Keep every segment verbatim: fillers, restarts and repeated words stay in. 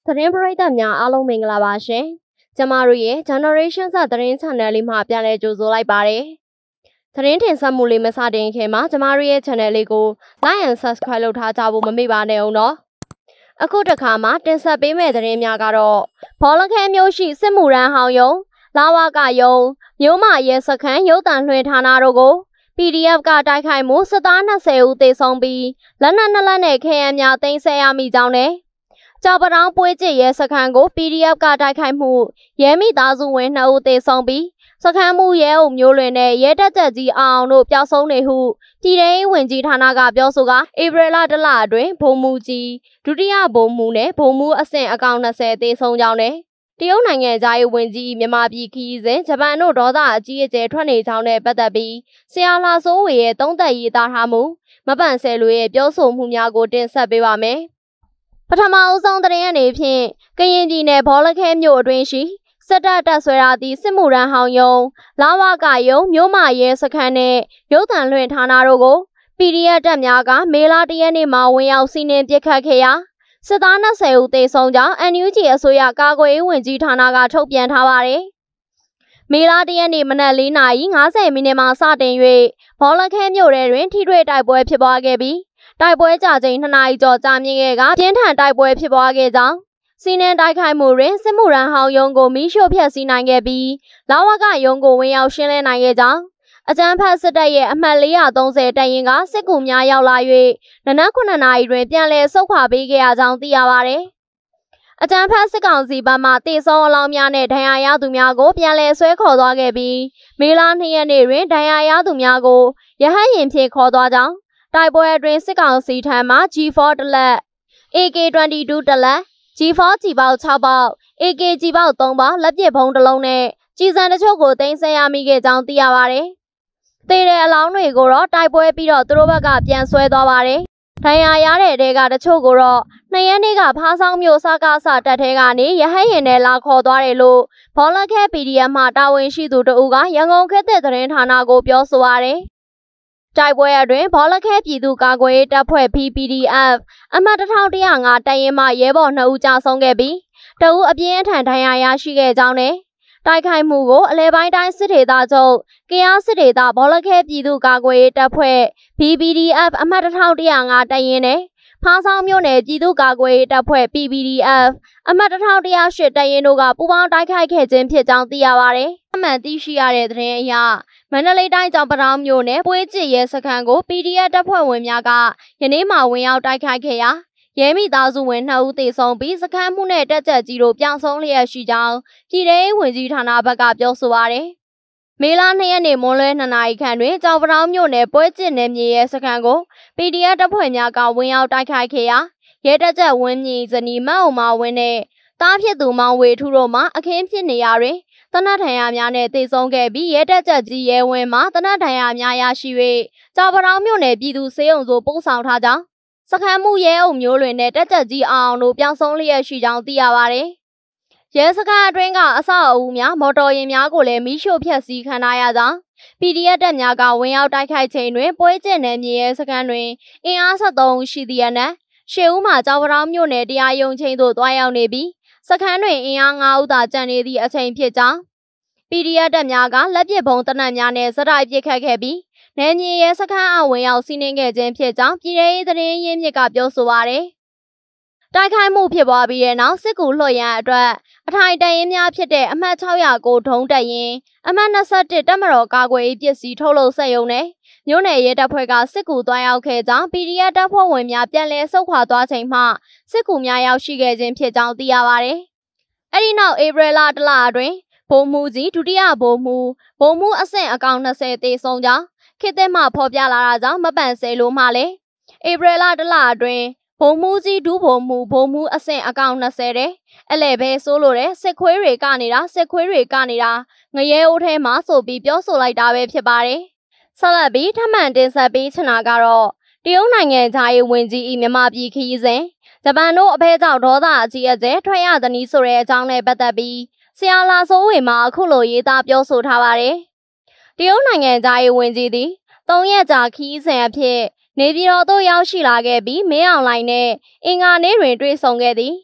သတင်းပရိသတ်များအားလုံးမင်္ဂလာပါရှင်။ကျမတို့ရဲ့ Generation စသတင်း channel လေးမှာပြန်လည်ကြိုဆိုလိုက်ပါတယ်။သတင်းတင်ဆက်မှုလေးမစတင်ခင်မှာကျမတို့ရဲ့ channel လေးကို like and subscribe လုပ်ထားကြဖို့မမေ့ပါနဲ့ဦးနော်။အခုတစ်ခါမှာတင်ဆက်ပေးမယ့်သတင်းများကတော့ဘောလခဲမျိုးရှိစစ်မှုရန်ဟောင်းယုံလာဝကယုံမျိုးမရဲစခန်းရုပ်တံလွှင့်ဌာနတို့ကို ပီဒီအက်ဖ် ကတိုက်ခိုက်မှုစစ်သား၂၀ဦးသေဆုံးပြီးလက်နက်နှစ်လက်နဲ့ခဲယမ်းများသိမ်းဆည်းရမိကြောင်းနဲ့ကြောက်ပတောင်းပွေးကျစ်ရဲစခန်းကို ပီဒီအက်ဖ် ကတိုက်ခိုက်မှုရဲမိသားစုဝင်၂ဦးသေဆုံးပြီးစခန်းမှုရဲအုပ်မျိုးလွင်နဲ့ရဲတပ်ချက်ကြီးအောင်တို့ပျောက်ဆုံးနေဟုပြည်ထောင်စုဝန်ကြီးဌာနကပြောဆိုကဧပြီလတလအတွင်းဗိုလ်မှူးကြီးဒုတိယဗိုလ်မှူးနဲ့ဗိုလ်မှူးအဆင့်အကောင်၂၀သေဆုံးကြောင်းနဲ့တရုတ်နိုင်ငံသားရေးဝန်ကြီးမြန်မာပြည်ခီးစဉ်ဂျပန်တို့ဒေါသအကြီးအကျယ်ထွက်နေကြောင်းနဲ့ပတ်သက်ပြီးဆရာလာစိုးဝေရဲ့သုံးသပ်ရေးသားထားမှုမပန့်ဆယ်လိုရဲ့ပြောဆိုမှုများကိုတင်ဆက်ပေးပါမယ်။ပထမအဆုံးသတင်းအနေဖြင့်ကရင်ပြည်နယ်ဘောလခဲမြို့အတွင်းရှိစစ်တပ်တပ်ဆွဲရာသည့်စစ်မှုရန်ဟောင်းယုံလာဝကယုံမြို့မရဲစခန်းနဲ့ရုပ်သံလွှင့်ဌာနတို့ကို ပီဒီအက်ဖ် တပ်များကမေလတရက်နေ့မှာဝင်ရောက်စီးနင်းပစ်ခတ်ခဲ့ရာစစ်သား၂၀ဦးသေဆုံးကြောင်း အန်ယူဂျီ အစိုးရကာကွယ်ရေးဝန်ကြီးဌာနကထုတ်ပြန်ထားပါတယ်။မေလတရက်နေ့မနက်၄နာရီ၅၀မိနစ်မှစတင်၍ဘောလခဲမြို့ထဲတွင်ထိတွေ့တိုက်ပွဲဖြစ်ပွားခဲ့ပြီးတိုက်ပွဲကြာချိန်၂နာရီကျော်ကြာမြင့်ခဲ့ကပြင်းထန်တိုက်ပွဲဖြစ်ပွားခဲ့ကြောင်းစီးနင်းတိုက်ခိုက်မှုတွင်စစ်မှုရန်ဟောင်းယုံကိုမီးရှို့ဖျက်ဆီးနိုင်ခဲ့ပြီးလာဝကယုံကိုဝင်ရောက်ရှင်းလင်းနိုင်ခဲ့ကြောင်းအကြမ်းဖက်စစ်တပ်ရဲ့အမှတ်၄၃၀တပ်ရင်းကစစ်ကူများရောက်လာ၍နနက်9နာရီတွင်ပြန်လည်ဆုတ်ခွာပေးခဲ့ရကြောင်းသိရပါတယ်။အကြမ်းဖက်စစ်ကောင်စီဘက်မှတေဆုံးအလောင်းများနဲ့ဒဏ်ရာရသူများကိုပြန်လည်ဆွဲခေါ်သွားခဲ့ပြီးမေလ၂ရက်နေ့တွင်ဒဏ်ရာရသူများကိုရဟတ်ယာဉ်ဖြင့်ခေါ်သွားကြောင်းတိုက်ပွဲအတွင်းစစ်ကောင်စီထံမှ ဂျီဖောတလက် အေကေ၂၂ တလက် ဂျီဖော ကြီးပေါက်၆ပေါက် အေကေ ကြီးပေါက်၃ပေါက်လက်ပစ်ဗုံးတစ်လုံးနဲ့ကြီးစံတချို့ကိုသိမ်းဆည်းရမိခဲ့ကြောင်းသိရပါတယ်။သေတဲ့အလောင်းတွေကိုတော့တိုက်ပွဲပြီးတော့သူတို့ဘက်ကပြန်ဆွဲသွားပါတယ်။ဒဏ်ရာရတဲ့တဲကတချို့ကိုတော့နှစ်ရက်နေ့ကဖားဆောင်မျိုးစကားစတက်ထဲကနေရဟတ်ရင်နဲ့လာခေါ်သွားတယ်လို့ဘောလခဲ ပီဒီအက်ဖ် မှတာဝန်ရှိသူတဦးကရန်ကုန်ခေတ်သစ်သတင်းဌာနကိုပြောဆိုရတယ်။တိုက်ပွဲအတွင်းဘောလခဲပြည်သူ့ကာကွယ်ရေးတပ်ဖွဲ့ ပီ ပီ ဒီ အက်ဖ် အမှတ်၁၁၀၅တပ်ရင်းမှရဲဘော်၂ဦးကြာဆုံးခဲ့ပြီးတဦးအပြင်းအထန်ဒဏ်ရာရရှိခဲ့ကြောင်းနဲ့တိုက်ခိုက်မှုကိုအလဲပိုင်းတိုင်းစစ်ဒေသချုပ်ကယားစစ်ဒေသဘောလခဲပြည်သူ့ကာကွယ်ရေးတပ်ဖွဲ့ ပီ ပီ ဒီ အက်ဖ် အမှတ်၁၁၀၅တပ်ရင်းနဲ့ဖားဆောင်မြို့နယ်ပြည်သူ့ကာကွယ်ရေးတပ်ဖွဲ့ ပီ ပီ ဒီ အက်ဖ် အမှတ်၁၁၀၈တပ်ရင်းတို့ကပူးပေါင်းတိုက်ခိုက်ခဲ့ခြင်းဖြစ်ကြောင်းသိရပါတယ်။အမှန်သိရှိရတဲ့သတင်းအရမန္တလေးတိုင်းကြောင်ပတောင်းမြို့နယ်ပွေးကျစ်ရဲစခန်းကို ပီဒီအက်ဖ် တပ်ဖွဲ့ဝင်များကယနေ့မှဝင်ရောက်တိုက်ခိုက်ခဲ့ရာရဲမိသားစုဝင်၂ဦးသေဆုံးပြီးစခန်းမှုနဲ့တပ်ချက်ကြီးတို့ပြောင်းဆုံးလျက်ရှိကြောင်းပြည်ထောင်စုဝန်ကြီးဌာနဘက်ကပြောဆိုပါတယ်။မေလ၂ရက်နေ့မွန်းလွဲ၂နာရီခန့်တွင်ကြောင်ပတောင်းမြို့နယ်ပွဲကျစ်နယ်မြေရဲစခန်းကို ပီဒီအက်ဖ် တပ်ဖွဲ့များကဝင်ရောက်တိုက်ခိုက်ခဲ့ရာရဲတပ်ချက်ဝင်းမြင့်ဇနီးမအုံမဝင်းနဲ့တားဖြစ်သူမောင်ဝေထူတို့မှအခင်းဖြစ်နေရာတွင်တနတ်ထန်ရများနဲ့သေဆုံးခဲ့ပြီးရဲတပ်ချက်ကြီးရဲဝင်းမှတနတ်ထန်ရများရရှိ၍ကြောင်ပတောင်းမြို့နယ်ပြည်သူစေယုံသို့ပို့ဆောင်ထားကြောင်းစခန်းမှုရဲအုပ်မျိုးလွင်နဲ့တပ်ချက်ကြီးအောင်တို့ပြောင်းဆုံးလျက်ရှိကြောင်းသိရပါတယ်။ရဲစခန်းအတွင်းကအဆောက်အဦများမော်တော်ယာဉ်များကိုလည်းမီးရှို့ဖျက်ဆီးခံထားရကြောင်း ပီဒီအက်ဖ် တပ်များကဝင်ရောက်တိုက်ခိုက်ချိန်တွင်ပွဲကျစ်နယ်မြေရဲစခန်းတွင်အင်အား၁၃ဦးရှိသည့်အနက်၈ဦးမှကြောင်ပတောင်းမြို့နယ်တရားရုံးချိန်သို့တွားရောက်နေပြီးစခန်းတွင်အင်အား၅ဦးသာကျန်နေသည့်အချိန်ဖြစ်ကြောင်းပီဒီအက်ဖ် တပ်များကလက်ပစ်ဗုံးတနက်များနဲ့စတိုက်ပစ်ခတ်ခဲ့ပြီးနယ်မြေရဲစခန်းအဝင်ရောက်စီးနင်းခဲ့ခြင်းဖြစ်ကြောင်းပြည်ထောင်စုသတင်းရင်းမြစ်ကပြောဆိုပါတယ်။တိုက်ခိုက်မှုဖြစ်ပွားပြီးတဲ့နောက်စစ်ကူလှုပ်ရန်အတွက်အထိုင်တပ်ရင်းများဖြစ်တဲ့အမှတ်၆၀၉ဒုံးတပ်ရင်းအမှတ်၂၁တပ်မတော်ကာကွယ်ရေးပစ္စည်းထုတ်လုပ်စက်ရုံနဲ့မြို့နယ်ရဲတပ်ဖွဲ့ကစစ်ကူသွားရောက်ခဲ့ကြောင်း ပီဒီအက်ဖ် တပ်ဖွဲ့ဝင်များပြန်လည်ဆုတ်ခွာသွားချိန်မှစစ်ကူများရောက်ရှိခဲ့ခြင်းဖြစ်ကြောင်းသိရပါတယ်။အဲဒီနောက်ဧပြီလတလအတွင်းဗိုလ်မှူးကြီးဒုတိယဗိုလ်မှူးဗိုလ်မှူးအဆင့်အကောင်၂၀သေဆုံးကြောင်းခေတ်သစ်မှဖော်ပြလာတာကြောင့်မပန့်ဆယ်လို့မှလည်းဧပြီလတလအတွင်းဗိုလ်မှူးကြီးဒုဗိုလ်မှူးဗိုလ်မှူးအဆင့်အကောင်၂၀တဲ့အလဲပဲဆိုးလို့တဲ့စစ်ခွေးတွေကနေတာစစ်ခွေးတွေကနေတာငရဲအိုးထဲမှာဆိုပြီးပြောဆိုလိုက်တာပဲဖြစ်ပါတယ်။ဆက်လက်ပြီးထပ်မံတင်ဆက်ပေးချင်တာကတော့တရုတ်နိုင်ငံသားရေးဝန်ကြီးမြန်မာပြည်ခရီးစဉ်ဂျပန်တို့အဖဲကြောင့်ဒေါသအကြီးအကျယ်ထွက်ရသည်နည်းဆိုတဲ့အကြောင်းနဲ့ပတ်သက်ပြီးဆရာလာစိုးဝေမှာအခုလိုရေးသားပြောဆိုထားပါတယ်။တရုတ်နိုင်ငံသားရေးဝန်ကြီးသည်သုံးရက်ကြာခရီးစဉ်အဖြစ်နေပြည်တော်သို့ရောက်ရှိလာခဲ့ပြီးမင်းအောင်လှိုင်နဲ့အင်္ဂါနေ့တွင်တွေ့ဆုံခဲ့သည်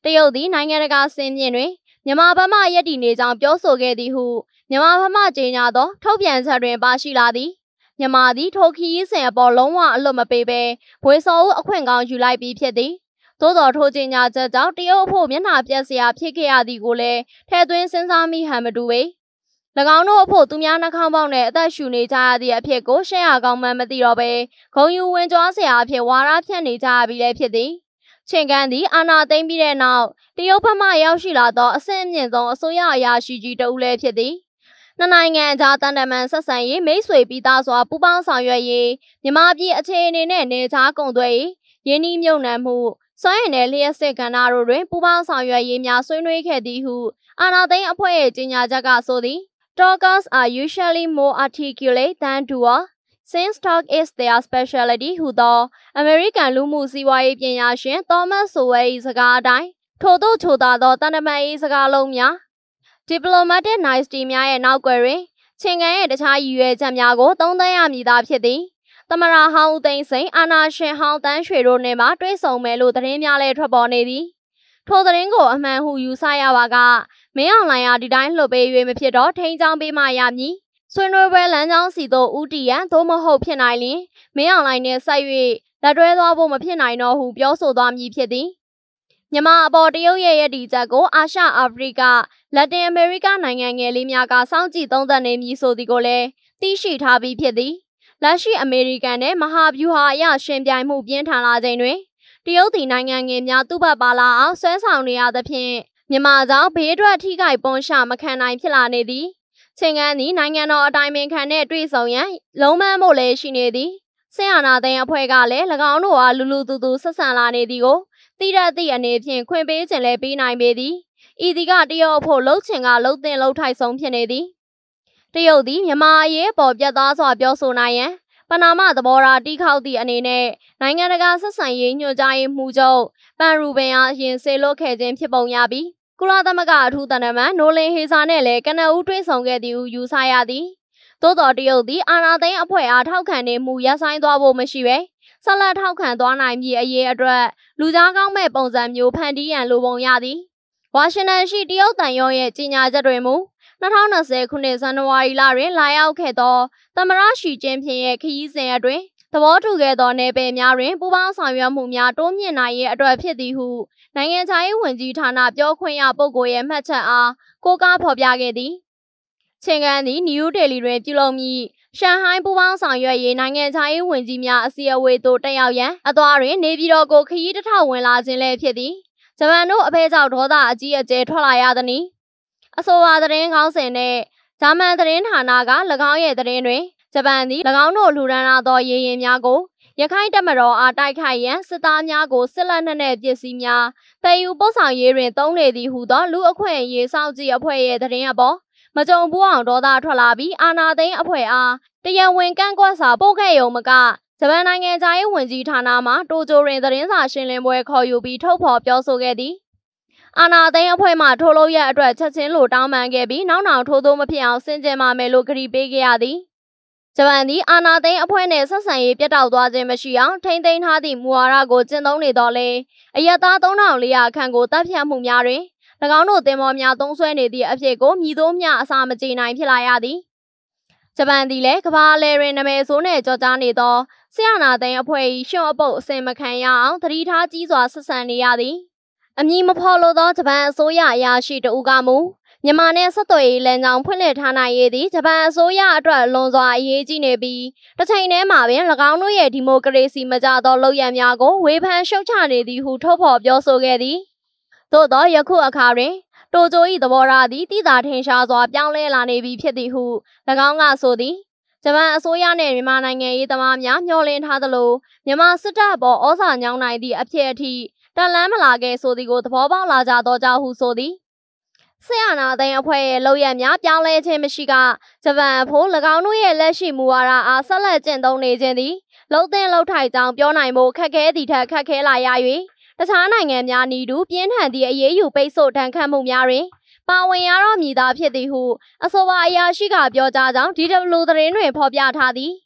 တရုတ်သည်နိုင်ငံတကာစင်မြင့်တွင်မြန်မာဘက်မှယက်တီနေကြောင်းပြောဆိုခဲ့သည်ဟုမြန်မာဘက်မှကြေညာသောထုတ်ပြန်ချက်တွင်ပါရှိလာသည်မြန်မာသည်ထိုခရီးစဉ်အပေါ်လုံးဝအလွတ်မပေးဘဲဘွေစော်ဦးအခွင့်ကောင်းယူလိုက်ပြီးဖြစ်သည်သို့တော်ထိုကြေညာချက်ကြောင့်တရုတ်အဖို့မျက်နှာပြက်စရာဖြစ်ခဲ့ရသည်ကိုလည်းထည့်သွင်းစဉ်းစားမိဟန်မတူပေ၎င်းတို့အဖို့သူများနှာခေါင်းပေါက်နဲ့အသက်ရှူနေကြရသည့်အဖြစ်ကိုရှက်ရကောင်းမှမသိတော့ပဲဂုံယူဝင်ကြွားစရာအဖြစ်ဝါဒဖြန့်နေကြရပြီလည်းဖြစ်သည်ချင်းကန်သည်အာဏာသိမ်းပြီးတဲ့နောက်တရုတ်ဘက်မှရောက်ရှိလာသောအဆင့်အမြင့်ဆုံးအစိုးရအရာရှိကြီးတဦးလည်းဖြစ်သည်နှစ်နိုင်ငံကြားတန်တမန်ဆက်ဆံရေးမိတ်ဆွေပြီးသားစွာပူးပေါင်းဆောင်ရွက်ရေးမြန်မာပြည်အခြေအနေနဲ့နေခြားကုန်သွယ်ရေးရင်းနှီးမြှုပ်နှံမှုစွမ်းရည်နဲ့လျှက်စစ်ကဏ္ဍတို့တွင်ပူးပေါင်းဆောင်ရွက်ရေးများဆွေးနွေးခဲ့သည်ဟုအာဏာသိမ်းအဖွဲ့ရဲ့ကြေညာချက်ကဆိုသည် Talkers are usually more articulate than doers since talk is their specialty ဟူသောအမေရိကန်လူမှုစီးပွားရေးပညာရှင်သောမတ်ဆိုဝဲ၏စကားအတိုင်းထို့သို့ချိုသာသောတန်တမန်၏စကားလုံးများ diplomatic nicety များရဲ့နောက်ွယ်တွင်ချင်းကန်ရဲ့တခြားရည်ရွယ်ချက်များကိုသုံးသပ်ရမည်သာဖြစ်သည်သမရဟောင်းဦးသိန်းစိန်အာနာရှင်ဟောင်းတန်းရွှေတို့နဲ့မှတွေ့ဆုံမယ်လို့သတင်းများလည်းထွက်ပေါ်နေသည်ထိုသတင်းကိုအမှန်ဟုယူဆရပါကမင်းအောင်လှိုင်အားဒီတိုင်းလှုပ်ပေး၍မဖြစ်တော့ထိန်းချောင်းပေးမှရမည်ဆွေးနွေးပွဲလမ်းကြောင်းစီသို့ဦးတည်ရန်သို့မဟုတ်ဖြစ်နိုင်လျင်မင်းအောင်လှိုင်နှင့်ဆက်၍လက်တွဲသွားဖို့မဖြစ်နိုင်တော့ဟုပြောဆိုသွားမည်ဖြစ်သည်မြန်မာအပေါ်တရုတ်ရဲ့ရည်တည်ချက်ကိုအာရှအာဖရိကလက်တင်အမေရိကနိုင်ငံငယ်လေးများကစောင့်ကြည့်သုံးသပ်နေမည်ဆိုသည်ကိုလည်းသိရှိထားပြီးဖြစ်သည်လက်ရှိအမေရိကန်နဲ့မဟာဗျူဟာအရရှင်ပြိုင်မှုပြင်းထန်လာချိန်တွင်တရုတ်သည်နိုင်ငံငယ်များသူ့ဘက်ပါလာအောင်ဆွဲဆောင်နေရသဖြင့်မြန်မာကြောင့်ဘေးထွက်ထိခိုက်ပွန်ရှာမခံနိုင်ဖြစ်လာနေသည်ချင်းကန်သည်နိုင်ငံတော်အတိုင်ပင်ခံနှင့်တွေ့ဆုံရန်လုံးမန်းဖို့လည်းရှိနေသည်ဆရာနာသိန်းအဖွဲ့ကလည်း၎င်းတို့အားလူလူတူတူဆက်ဆံလာနေသည်ကိုတိရသည့်အနေဖြင့်ခွင့်ပေးခြင်းလည်းပေးနိုင်ပေသည်ဤသည်ကတရုတ်အဖို့လှုပ်ချင်ကလှုပ်တင်လှုပ်ထိုက်ဆုံးဖြစ်နေသည်တရုတ်သည်မြန်မာအရေးပေါ်ပြတ်သားစွာပြောဆိုနိုင်ရန်ပနာမသဘောထားတီးခေါက်သည့်အနေနဲ့နိုင်ငံတကာဆက်ဆံရေးညွှန်ကြားရေးမှူးချုပ်ပန်ရူဘင်အားရင်စေလွတ်ခဲ့ခြင်းဖြစ်ပုံရပြီးကုလသမဂ္ဂအထူးသံတမန်နိုလင်ဟေစာနဲ့လည်းကနဦးတွေ့ဆုံခဲ့သည်ဟုယူဆရသည်သို့တော်တရုတ်သည်အာဏာသိမ်းအဖွဲ့အားထောက်ခံနေမှုရပ်ဆိုင်းသွားဖို့မရှိပဲဆက်လက်ထောက်ခံသွားနိုင်မည်အရေးအတွက်လူကြားကောင်းမဲ့ပုံစံမျိုးဖန်တီးရန်လိုပုံရသည်ဝါရှင်တန်ရှိတရုတ်တန်ရုံးရဲ့ကြေညာချက်တွေမူ၂၀၂၀ခုနှစ်ဇန်နဝါရီလတွင်လာရောက်ခဲ့သောသမ္မတရှီကျင်းဖျင်ရဲ့ခရီးစဉ်အတွင်းသဘောတူခဲ့သောနယ်ပယ်များတွင်ပူးပေါင်းဆောင်ရွက်မှုများတိုးမြင့်နိုင်ရေးအတွက်ဖြစ်သည်ဟုနိုင်ငံခြားရေးဝန်ကြီးဌာနပြောခွင့်ရပုဂ္ဂိုလ်ရဲ့မှတ်ချက်အားကိုးကားဖော်ပြခဲ့သည်ချင်းကန်သည်နယူးဒေလီတွင်ပြုလုပ်မည့်ရှန်ဟိုင်းပူးပေါင်းဆောင်ရွက်ရေးနိုင်ငံခြားရေးဝန်ကြီးများအစည်းအဝေးသို့တက်ရောက်ရန်အသွားတွင်နေပြည်တော်ကိုခရီးတစ်ထောက်ဝင်လာခြင်းလည်းဖြစ်သည်ဂျပန်တို့အဖေကြောင့်ဒေါသအကြီးအကျယ်ထွက်လာရသည်။အဆိုပါသတင်းကောင်းစဉ်နဲ့ဂျာမန်သတင်းဌာနက၎င်းရဲ့သတင်းတွင်ဂျပန်သည်၎င်းတို့လူဒန်းလာသောရေရင်များကိုရခိုင်တပ်မတော်အားတိုက်ခိုက်ရန်စစ်သားများကိုစစ်လက်နက်နှင့်ပစ္စည်းများတည်ယူပို့ဆောင်ရေးတွင်သုံးနေသည်ဟုသောလူအခွင့်အရေးစောင့်ကြည့်အဖွဲ့ရဲ့သတင်းအပေါ်မကြုံဘူးအောင်ဒေါသထွက်လာပြီးအာဏာသိမ်းအဖွဲ့အားတရားဝင်ကန့်ကွက်စာပို့ခဲ့ရုံမကဂျပန်နိုင်ငံသားရေးဝန်ကြီးဌာနမှတိုကျိုတွင်သတင်းစာရှင်းလင်းပွဲခေါ်ယူပြီးထုတ်ဖော်ပြောဆိုခဲ့သည်အာဏာသိမ်းအဖွဲ့မှထိုလို့ရအတွက်ချက်ချင်းလိုတောင်းပန်ခဲ့ပြီးနောက်နောက်ထိုးသိုးမဖြစ်အောင်ဆင်ခြင်ပါမယ်လို့ကတိပေးခဲ့ရသည်ဂျပန်သည်အာဏာသိမ်းအဖွဲ့နှင့်ဆက်ဆံရေးပြတ်တောက်သွားခြင်းမရှိအောင်ထိန်းသိမ်းထားသည့်မူဝါဒကိုကျင့်သုံးနေတော့လေအယက်သားသုံးထောင်လေးရာခန့်ကိုတပ်ဖြတ်မှုများတွင်၎င်းတို့တင်မော်များသုံးဆွဲနေသည့်အဖြစ်ကိုမြည်သိုးမြအစာမကြေနိုင်ဖြစ်လာရသည်ဂျပန်သည်လည်းကမ္ဘာလေတွင်နာမည်ဆိုးနှင့်ကြော်ကြားနေသောဆရာနာသိန်းအဖွဲ့၏ရှုံအပုတ်အစင်မခံရအောင်သတိထားကြီးစွာဆက်ဆံနေရသည်အမည်မဖော်လိုသောဂျပန်အစိုးရအရာရှိတဦးကမူမြန်မာနဲ့ဆက်သွယ်ရေးလမ်းကြောင်းဖွင့်လှစ်ထားနိုင်ရေးသည်ဂျပန်အစိုးရအတွက်လွန်စွာအရေးကြီးနေပြီးတစ်ချိန်တည်းမှာပင်၎င်းတို့ရဲ့ဒီမိုကရေစီမကျသောလုပ်ရန်များကိုဝေဖန်ရှုတ်ချနေသည်ဟုထုတ်ဖော်ပြောဆိုခဲ့သည်သို့သောယခုအခါတွင်တိုကျို၏သဘောထားသည်တိသာထင်ရှားစွာပြောင်းလဲလာနေပြီဖြစ်သည်ဟု၎င်းကဆိုသည်ဂျပန်အစိုးရနှင့်မြန်မာနိုင်ငံရေးသမားများမျှော်လင့်ထားသလိုမြန်မာစစ်တပ်အပေါ်ဩဇာညောင်းနိုင်သည့်အဖြစ်အထိတက်လန်းမလာခဲ့ဆိုသည်ကိုသဘောပေါက်လာကြသောကြောင့်ဟုဆိုသည်ဆရာနာသိန်းအဖွဲ့ရဲ့လုပ်ရများပြောင်းလဲခြင်းမရှိကဂျပန်အဖို့၎င်းတို့ရဲ့လက်ရှိမူဝါဒအားဆက်လက်ကျင့်သုံးနေခြင်းသည်လှုပ်သင်းလှုပ်ထိုက်ကြောင်းပြောနိုင်ဖို့ခက်ခဲသည့်ထက်ခက်ခဲလာရ၍တခြားနိုင်ငံများနီတူပြင်းထန်သည့်အရေးယူပိတ်ဆို့ဒဏ်ခတ်မှုများတွင်ပါဝင်ရတော့မည်သာဖြစ်သည်ဟုအဆိုပါအရာရှိကပြောကြားကြောင်း ဒီ ဒဘလျူ သတင်းတွင်ဖော်ပြထားသည်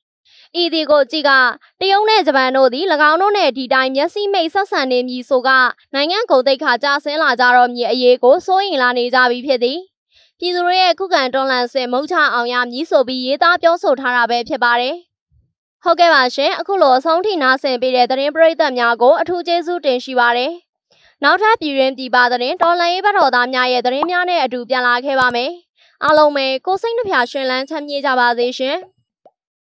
ဤဒီကိုကြည့်ကတရုတ်နဲ့ဂျပန်တို့သည်၎င်းတို့နဲ့ဒီတိုင်းမျက်စိမိတ်ဆက်ဆံနေမည်ဆိုကနိုင်ငံကုန်သိက္ခာကျဆင်းလာကြတော့မည်အရေးကိုစိုးရိမ်လာနေကြပြီဖြစ်သည်ပြည်သူတွေရဲ့ခုခံတွန်းလှန်စစ်မုတ်ချအောင်ရမည်ဆိုပြီးရေးသားပြောဆိုထားတာပဲဖြစ်ပါတယ်ဟုတ်ကဲ့ပါရှင်အခုလိုအဆုံးထိနားဆင်ပေးတဲ့သတင်းပရိသတ်များကိုအထူးကျေးဇူးတင်ရှိပါတယ်နောက်ထပ်ပြည်ရင်းပြည်ပသတင်းတော်လှန်ရေးဘက်တော်သားများရဲ့သတင်းများနဲ့အတူပြန်လာခဲ့ပါမယ်အားလုံးပဲကိုစိတ်နှဖျားရှင်လန်းချမ်းမြေ့ကြပါစေရှင်